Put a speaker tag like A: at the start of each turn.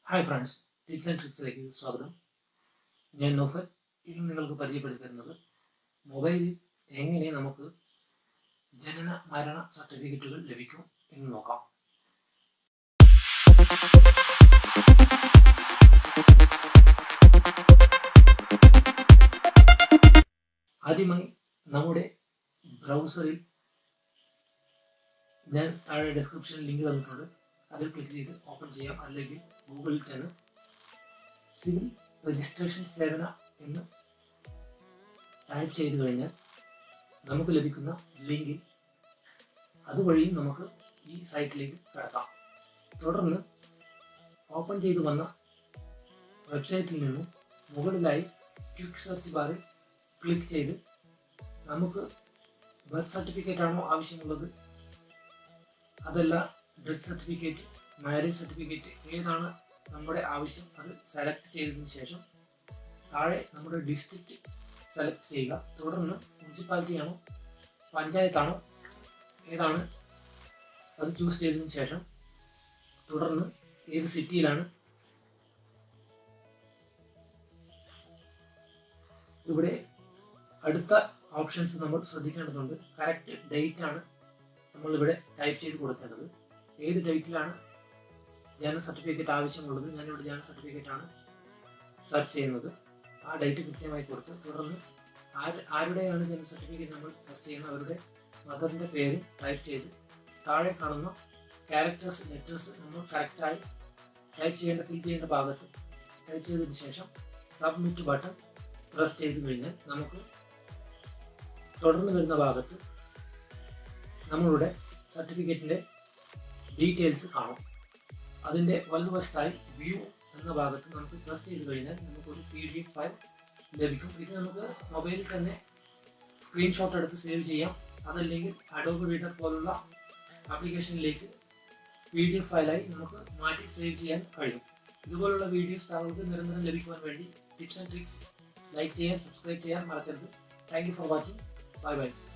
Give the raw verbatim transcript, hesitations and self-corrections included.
A: Hi friends, tips and ട്രിക്സിലേക്ക് സ്വാഗതം. ഞാൻ നൗഫൽ. ഇന്ന് നിങ്ങൾക്ക് പരിചയപ്പെടുത്തി തരുന്നത് മൊബൈലിൽ എങ്ങനെ നമുക്ക് ജനന മരണ സർട്ടിഫിക്കറ്റുകൾ ലഭിക്കും എന്ന് നോക്കാം. ആദ്യമായി നമ്മുടെ ബ്രൗസറിൽ ഞാൻ താഴെ ഡിസ്ക്രിപ്ഷനിൽ ലിങ്ക് തന്നിട്ടുണ്ട്. അതിൽ ക്ലിക്ക് ചെയ്ത് ഓപ്പൺ ചെയ്യാം. അല്ലെങ്കിൽ ഗൂഗിളിൽ ചെന്ന് സിവിൽ രജിസ്ട്രേഷൻ സേവന എന്ന് ടൈപ്പ് ചെയ്ത് കഴിഞ്ഞാൽ നമുക്ക് ലഭിക്കുന്ന ലിങ്കിൽ അതുവഴിയും നമുക്ക് ഈ സൈറ്റിലേക്ക് കടക്കാം. തുടർന്ന് ഓപ്പൺ ചെയ്തു വന്ന വെബ്സൈറ്റിൽ നിന്നും മുകളിലായി ക്വിക്ക് സെർച്ച് ബാറിൽ ക്ലിക്ക് ചെയ്ത് നമുക്ക് ബർത്ത് സർട്ടിഫിക്കറ്റ് ആണോ ആവശ്യമുള്ളത്, അതല്ല ഡെത്ത് സർട്ടിഫിക്കറ്റ്, മാരേജ് സർട്ടിഫിക്കറ്റ്, ഏതാണ് നമ്മുടെ ആവശ്യം അത് സെലക്ട് ചെയ്തതിന് ശേഷം താഴെ നമ്മുടെ ഡിസ്ട്രിക്റ്റ് സെലക്ട് ചെയ്യുക. തുടർന്ന് മുനിസിപ്പാലിറ്റി ആണോ പഞ്ചായത്താണോ ഏതാണ് അത് ചൂസ് ചെയ്തതിന് ശേഷം തുടർന്ന് ഏത് സിറ്റിയിലാണ്, ഇവിടെ അടുത്ത ഓപ്ഷൻസ് നമ്മൾ ശ്രദ്ധിക്കേണ്ടതുണ്ട്. കറക്റ്റ് ഡേറ്റ് ആണ് നമ്മളിവിടെ ടൈപ്പ് ചെയ്ത് കൊടുക്കേണ്ടത്. ഏത് ഡേറ്റിലാണ് ജനന സർട്ടിഫിക്കറ്റ് ആവശ്യമുള്ളത്, ഞാനിവിടെ ജനന സർട്ടിഫിക്കറ്റ് ആണ് സെർച്ച് ചെയ്യുന്നത്. ആ ഡേറ്റ് കൃത്യമായി കൊടുത്ത് തുടർന്ന് ആര് ആരുടെയാണ് ജനന സർട്ടിഫിക്കറ്റ് നമ്മൾ സെർച്ച് ചെയ്യുന്നത് അവരുടെ മദറിൻ്റെ പേര് ടൈപ്പ് ചെയ്ത് താഴെ കാണുന്ന ക്യാരക്ടേഴ്സ് ലെറ്റേഴ്സ് നമ്മൾ കറക്റ്റായി ടൈപ്പ് ചെയ്യേണ്ട ഫിൽ ചെയ്യേണ്ട ഭാഗത്ത് ടൈപ്പ് ചെയ്തതിന് ശേഷം സബ്മിറ്റ് ബട്ടൺ പ്രസ് ചെയ്ത് കഴിഞ്ഞാൽ നമുക്ക് തുടർന്ന് വരുന്ന ഭാഗത്ത് നമ്മളുടെ സർട്ടിഫിക്കറ്റിൻ്റെ ഡീറ്റെയിൽസ് കാണും. അതിൻ്റെ വലതുവശത്തായി വ്യൂ എന്ന ഭാഗത്ത് നമുക്ക് പ്രസ് ചെയ്ത് കഴിഞ്ഞാൽ നമുക്കൊരു പി ഡി എഫ് ഫയൽ ലഭിക്കും. ഇത് നമുക്ക് മൊബൈലിൽ തന്നെ സ്ക്രീൻഷോട്ട് എടുത്ത് സേവ് ചെയ്യാം. അതല്ലെങ്കിൽ അഡോബ് റീഡർ പോലുള്ള ആപ്ലിക്കേഷനിലേക്ക് പി ഡി എഫ് ഫയലായി നമുക്ക് മാറ്റി സേവ് ചെയ്യാൻ കഴിയും. ഇതുപോലുള്ള വീഡിയോസ് താങ്കൾക്ക് നിരന്തരം ലഭിക്കുവാൻ വേണ്ടി ടിപ്സ് ആൻഡ് ട്രിക്സ് ലൈക്ക് ചെയ്യാൻ, സബ്സ്ക്രൈബ് ചെയ്യാൻ മറക്കരുത്. Thank you for watching. Bye by.